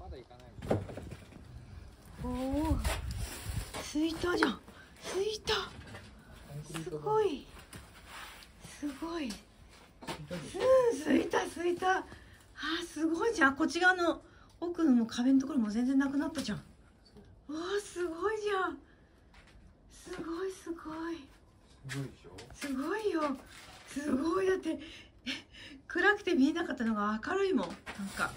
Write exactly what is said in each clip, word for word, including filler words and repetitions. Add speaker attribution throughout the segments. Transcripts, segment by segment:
Speaker 1: だ行かない。
Speaker 2: おお、着いたじゃん。着いた。すごい。すごい。うん、着いた着いた。あー、すごいじゃん。こっち側の奥の壁のところも全然なくなったじゃん。わあ、すごいじゃん。すごいすごい。
Speaker 1: すごいでしょ。
Speaker 2: すごいよ。すごい。だって暗くて見えなかったのが明るいもん。なんか。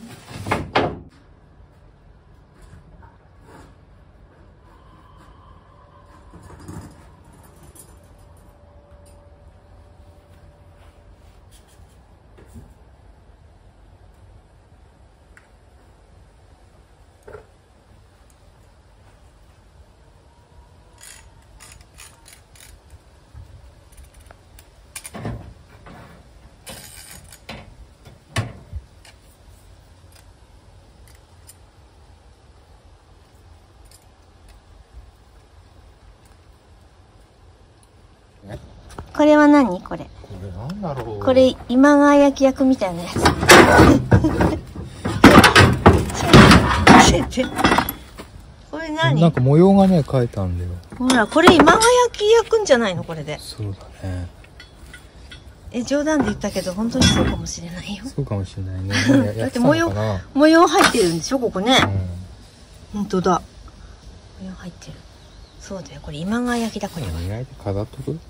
Speaker 2: これは何？これ。
Speaker 1: これなんだろう。
Speaker 2: これ今川焼き役みたいなやつ。これ何？
Speaker 1: なんか模様がね描いたんだよ。
Speaker 2: ほら、これ今川焼き焼くんじゃないのこれで。
Speaker 1: そうだね。
Speaker 2: え、冗談で言ったけど本当にそうかもしれないよ。
Speaker 1: そうかもしれないね。
Speaker 2: だって模様模様入ってるんでしょここね。
Speaker 1: うん、
Speaker 2: 本当だ。模様入ってる。そうだよ。これ今川焼きだこれは。
Speaker 1: 意外と飾っとく。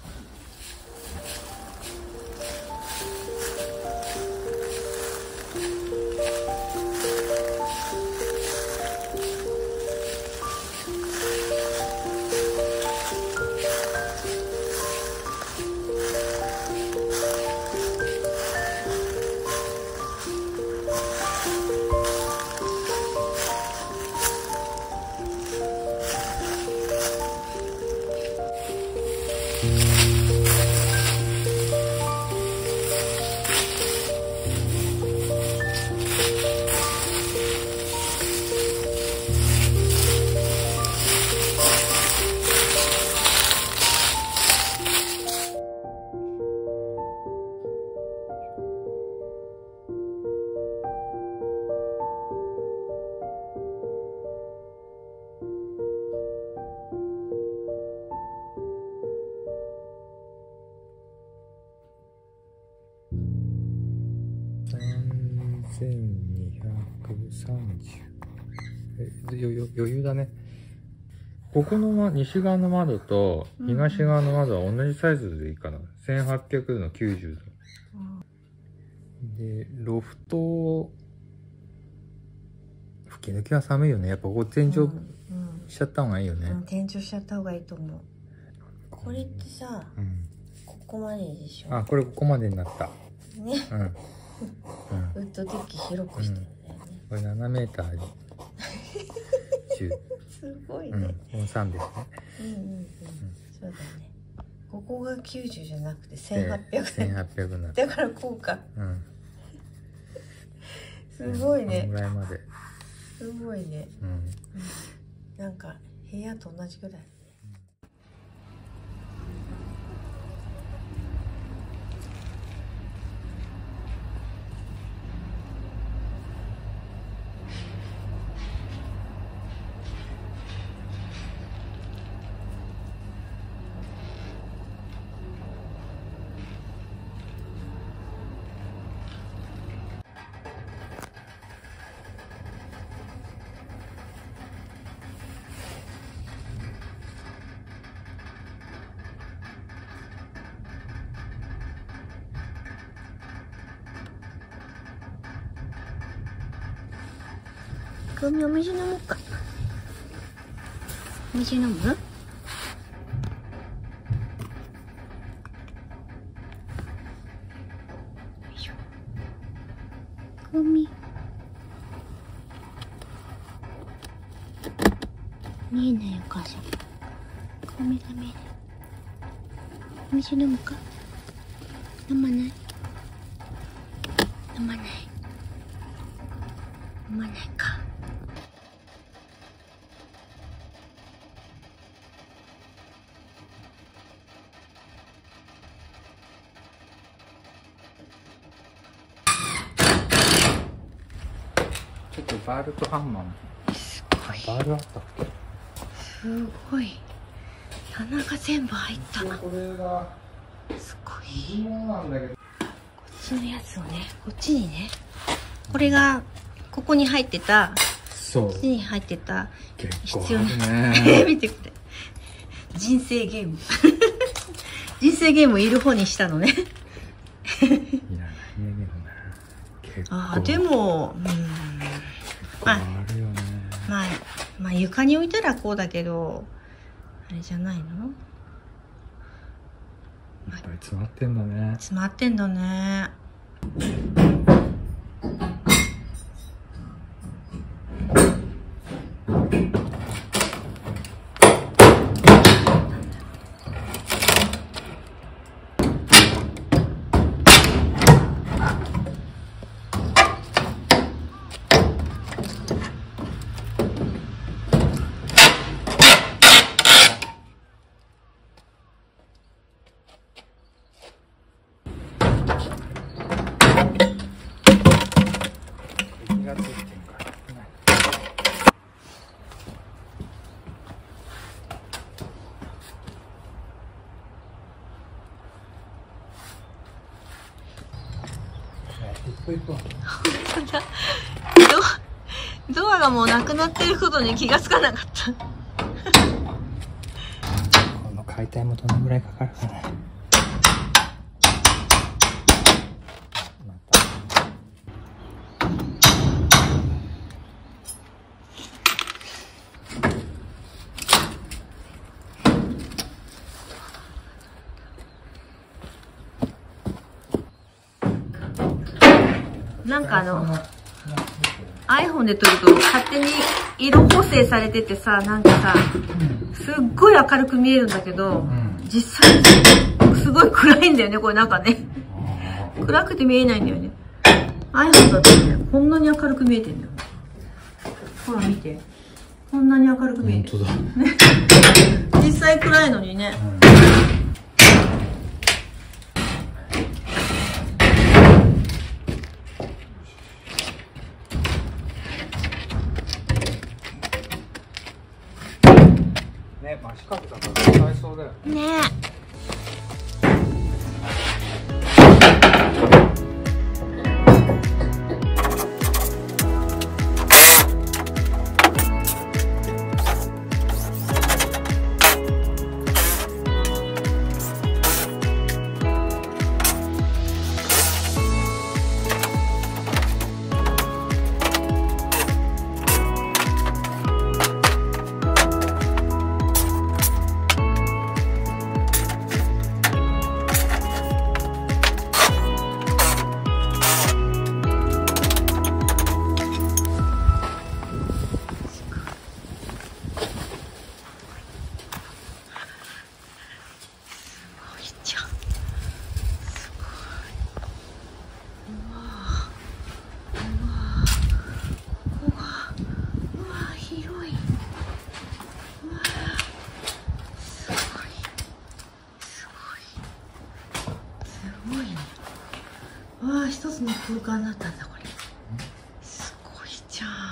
Speaker 1: さんぜんにひゃくさんじゅう。え、よよ余裕だね。ここの、ま、西側の窓と東側の窓は同じサイズでいいかな。せんはっぴゃくのきゅうじゅうど。で、ロフト、吹き抜けは寒いよね。やっぱここ天井しちゃった方がいいよね。
Speaker 2: うんうん、天井しちゃった方がいいと思う。これってさ、うん、ここまででしょ。
Speaker 1: あ、これここまでになった。
Speaker 2: ね。
Speaker 1: うん。うん、
Speaker 2: ウッドデッキ広くしてるんだよね。
Speaker 1: うん、これななメーターじゅう。
Speaker 2: すごいね。
Speaker 1: うん、このさんですね。
Speaker 2: うんうんうん。そうだね。ここがきゅうじゅうじゃなくてせんはっぴゃく。
Speaker 1: せんはっぴゃくなっ
Speaker 2: だからこうか。
Speaker 1: うん。
Speaker 2: すごいね。
Speaker 1: このぐらいまで。
Speaker 2: すごいね。
Speaker 1: うん。うん、
Speaker 2: なんか部屋と同じぐらい。くみお水飲もうか。お水飲む？よいしょ。くみ。見えないお母さん。くみが見えない。お水飲むか？飲まない？飲まない。飲まないか。
Speaker 1: ちょっとバールとハンマー。
Speaker 2: すごい。
Speaker 1: バールあったっけ？
Speaker 2: すごい。棚が全部入ったな。
Speaker 1: これが
Speaker 2: すごい。
Speaker 1: いいものなんだけど。
Speaker 2: こっちのやつをね、こっちにね。これがここに入ってた。
Speaker 1: そう。
Speaker 2: こっちに入ってた。
Speaker 1: 結構
Speaker 2: 必要な。
Speaker 1: あるね。
Speaker 2: 見てくれ。人生ゲーム。人生ゲームいる方にしたのね。
Speaker 1: いらないねでもな。結構。
Speaker 2: ああ、でも、うん。
Speaker 1: まあ、あるよね。
Speaker 2: まあ、まあ床に置いたらこうだけど、あれじゃないの？
Speaker 1: いっぱい詰まってんだね。
Speaker 2: 詰まってんだね。ド, ドアがもうなくなってることに気がつかなかったこ
Speaker 1: の解体もどのぐらいかかるかな。
Speaker 2: なんかあの iPhone で撮ると勝手に色補正されててさ、なんかさ、すっごい明るく見えるんだけど、うん、実際すごい暗いんだよね、これなんかね。暗くて見えないんだよね。iPhone だとね、こんなに明るく見えてんだよ。ほら見て。こんなに明るく見えてる。本当だ。実際暗いのにね。うん
Speaker 1: ね、真四角だから使えそうだよね。
Speaker 2: ねえ。わあ、一つの空間だったんだこれ。すごいじゃん。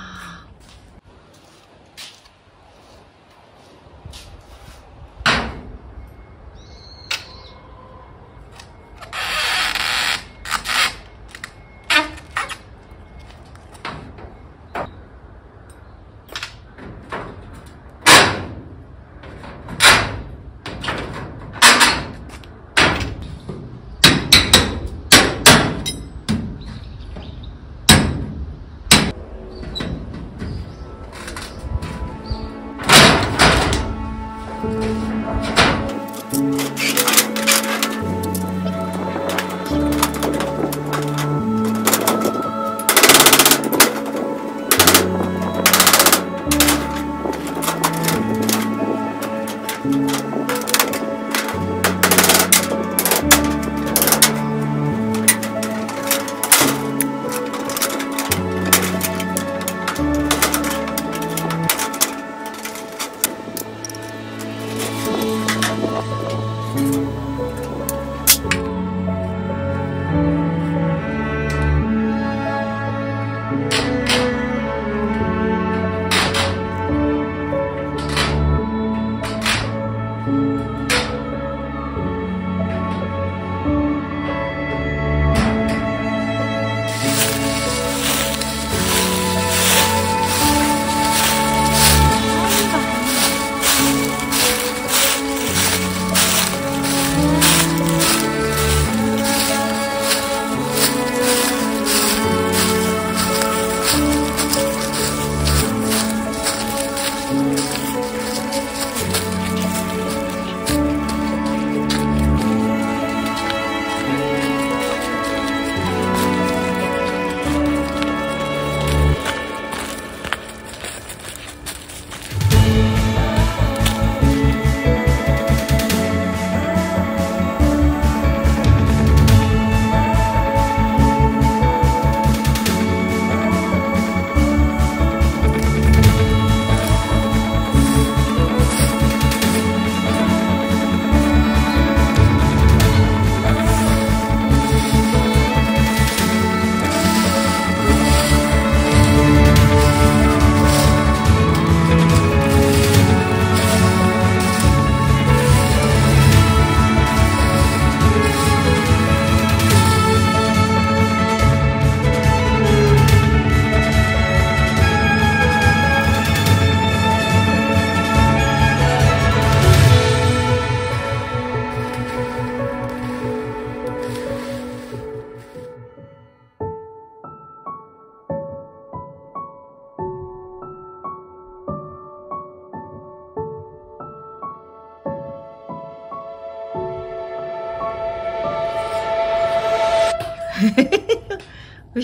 Speaker 2: 牛。牛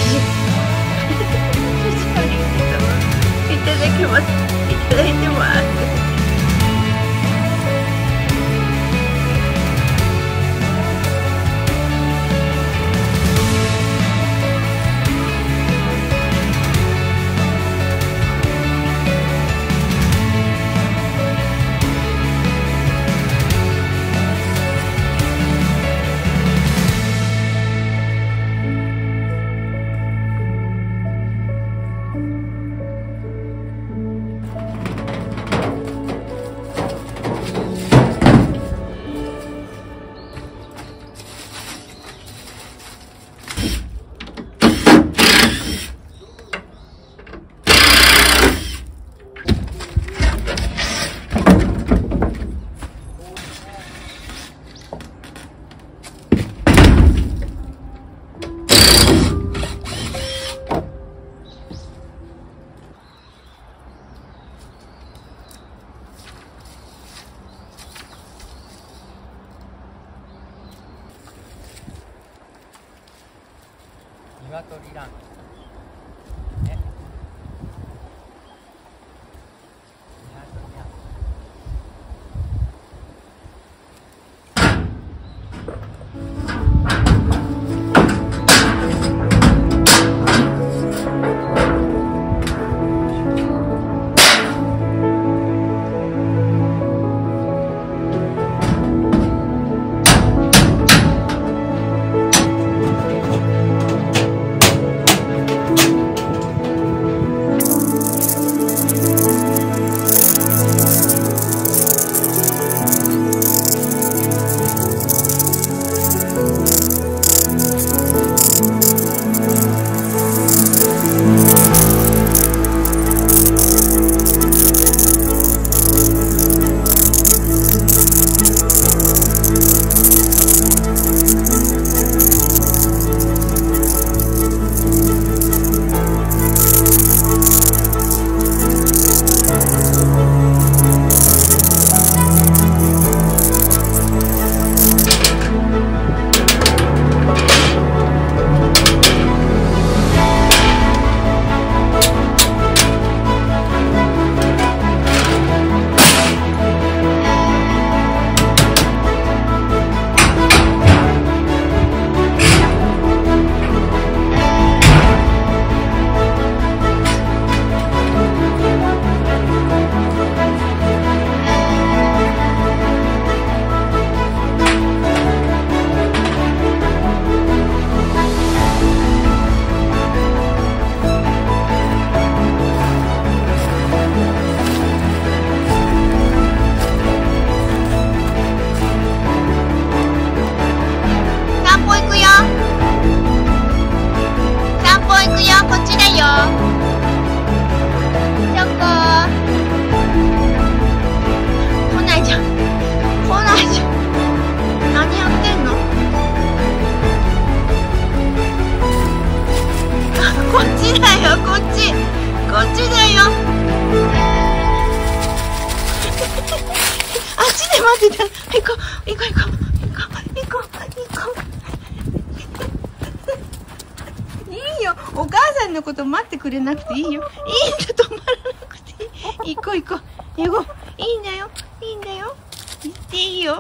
Speaker 2: ありがとう。いただきます。いただいてます。
Speaker 1: 鶏ランね。鶏ラン。
Speaker 2: 待ってた。行こう、行こう、行こう、行こう、行こう。いいよ、お母さんのこと待ってくれなくていいよ。いいんだ、止まらなくていい。行こう、行こう、行こう。いいんだよ、いいんだよ。行っていいよ。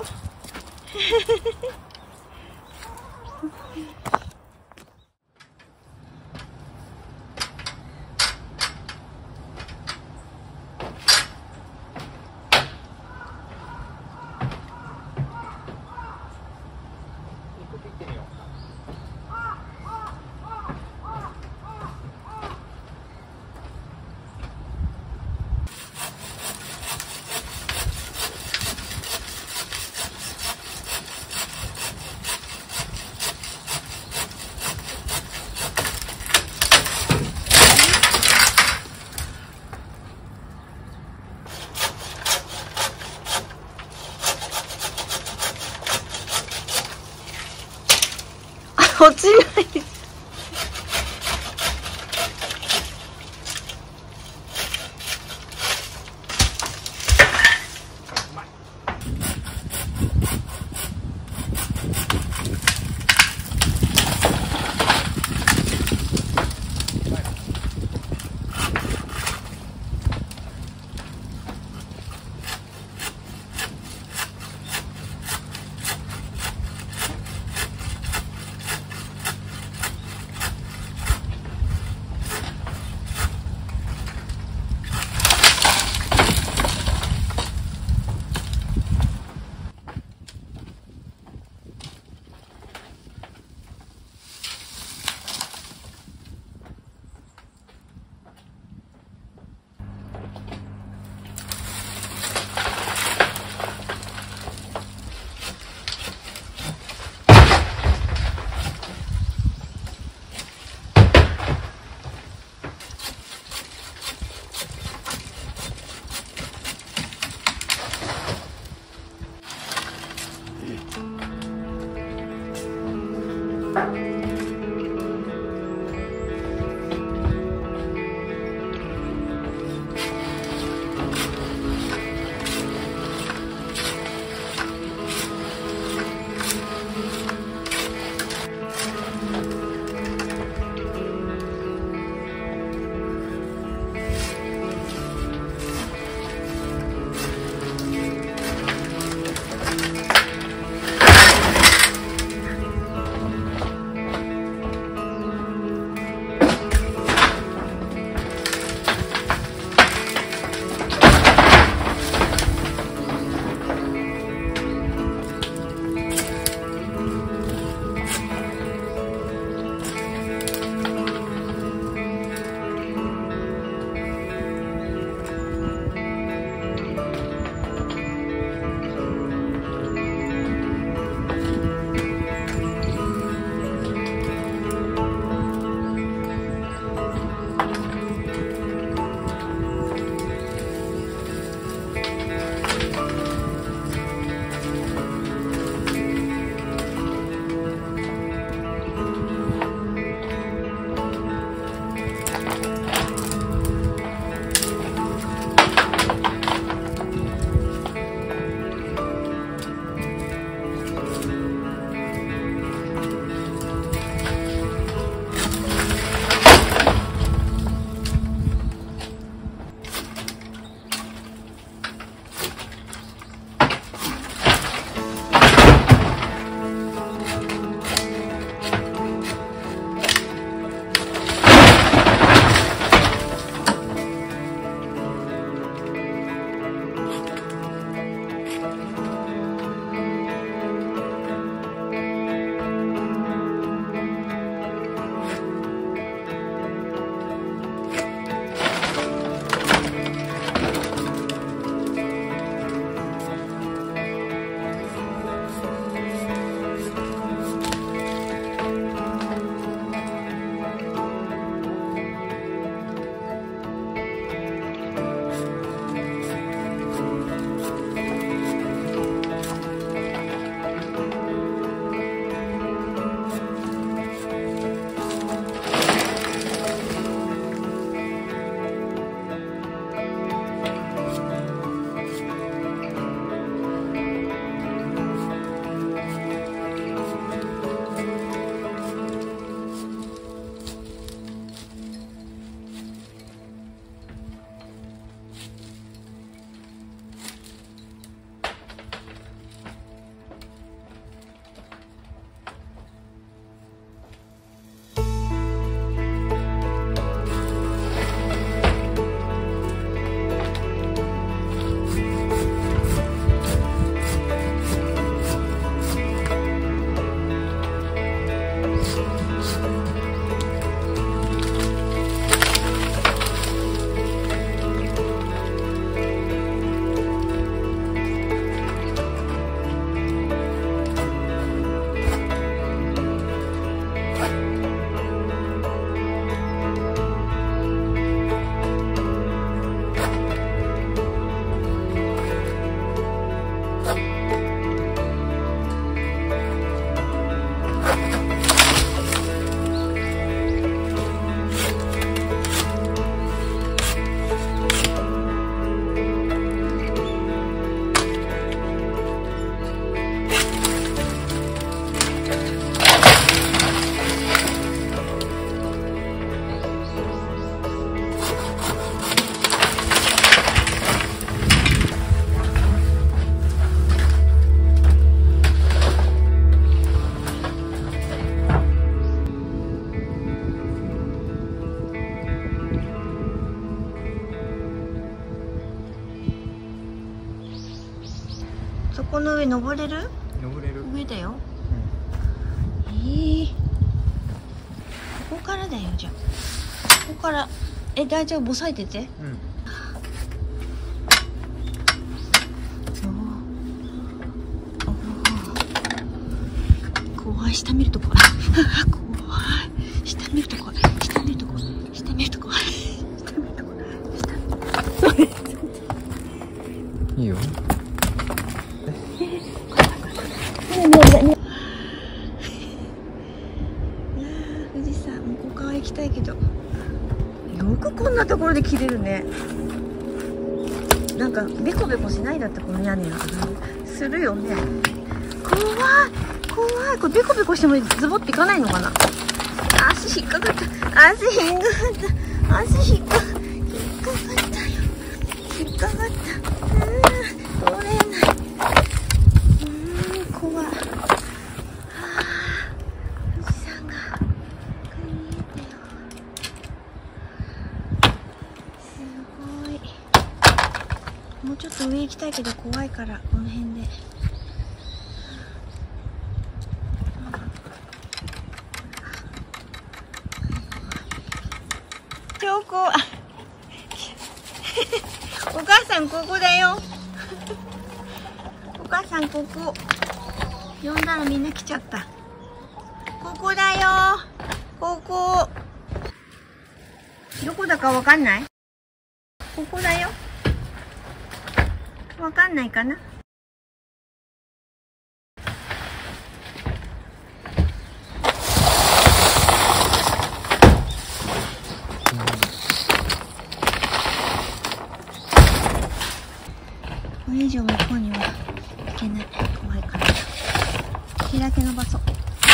Speaker 2: 落ちない。 この上登れる？
Speaker 1: 登れる。
Speaker 2: 上だよ。
Speaker 1: うん、
Speaker 2: えー、ここからだよ。じゃあここから。え、大丈夫？押さえてて。
Speaker 1: うん。
Speaker 2: 怖い。下見ると怖い。怖い。下見ると怖い。下見ると怖い。下見ると怖い。下見ると怖い。下見ると怖い。
Speaker 1: いいよ。
Speaker 2: 富士山、向こう側行きたいけど、よくこんなところで切れるね。なんかベコベコしないだってこの屋根がするよね。怖い怖い。これベコベコしてもズボっていかないのかな。足引っかかった。足引っかかった。足引っかかったよ。引っかかった。うん、取れない。うん、怖い。はあ、富士山が見えてよ。すごい。もうちょっと上行きたいけど怖いからこの辺で。超怖い。お母さんここだよ。お母さんここ。呼んだらみんな来ちゃった。ここだよ。ここ。どこだかわかんない？ここだよ。わかんないかな？これ以上向こうには行けない。怖いから。開け伸ばそう。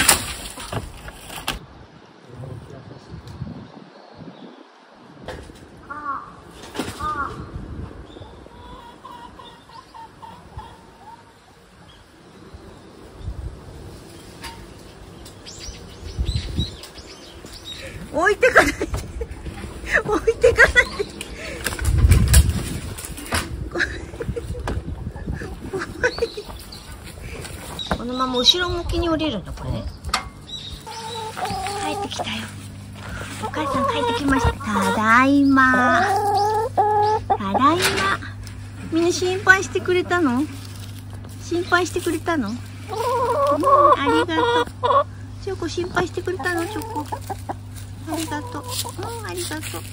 Speaker 2: 置いてかないで。置いてかないで。このまま後ろ向きに降りるのこれね。帰ってきたよ。お母さん帰ってきました。ただいま。ただいま。みんな心配してくれたの？心配してくれたの？うん、ありがとう。チョコ心配してくれたの？チョコ。ありがとう。うん、ありがとう。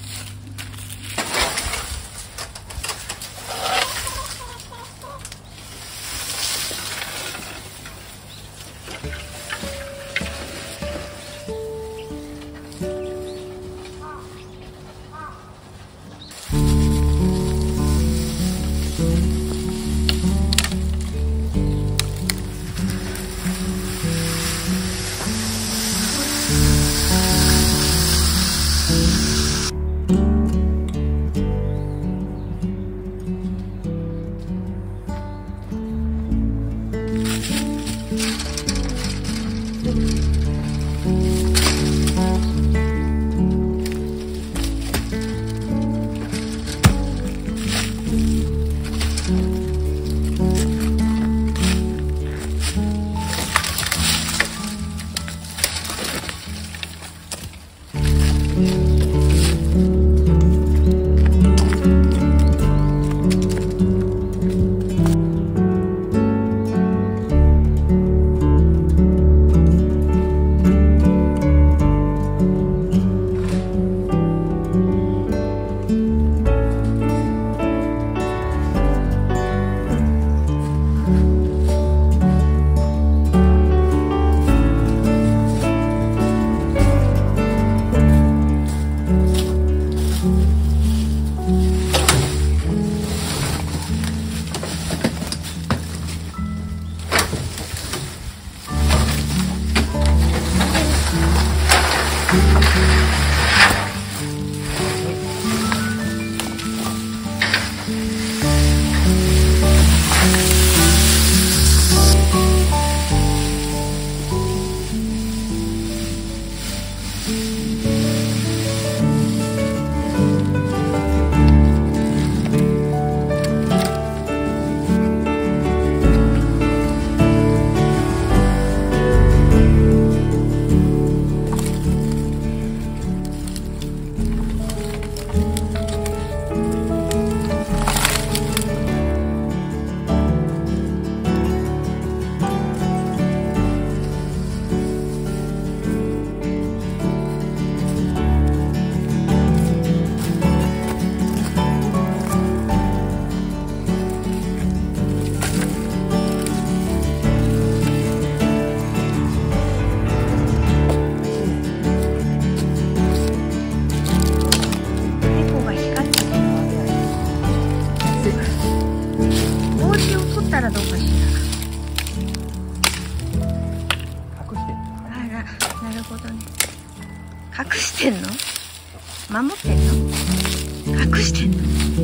Speaker 2: 隠してんの？守ってんの？隠してんの？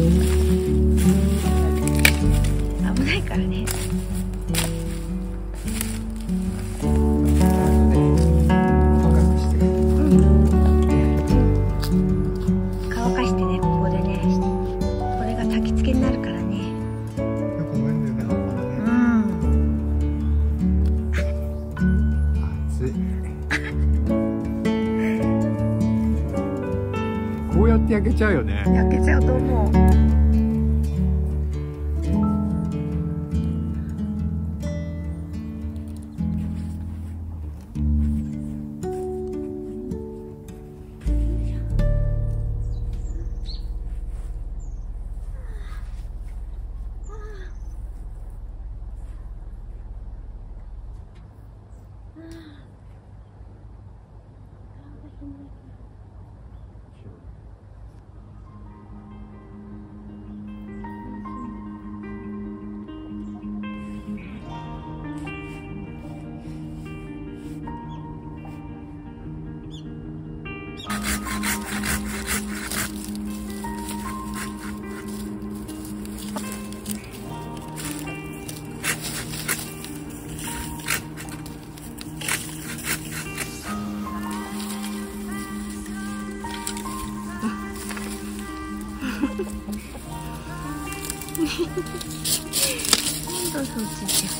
Speaker 2: 危ないからね。乾かしてね、ここでね。これが焚き付けになるからね。うん。
Speaker 1: 暑い。こうやって焼けちゃうよね。
Speaker 2: 焼けちゃうと思う。どうぞおじいちゃん。